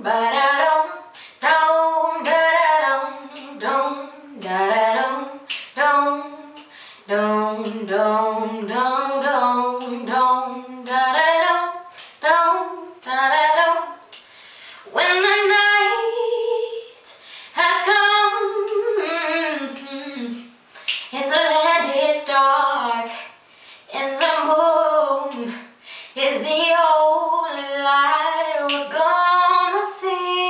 ba-da-dum, dum, da-da-dum, dum, da-da-dum, dum, dum, dum, dum, dum, dum, da-da-dum, dum, da-da-dum. When the night has come and the land is dark and the moon is the only light we're gonna see.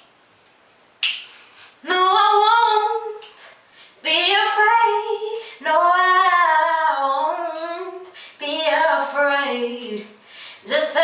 No, I won't be afraid. No, I won't be afraid. Just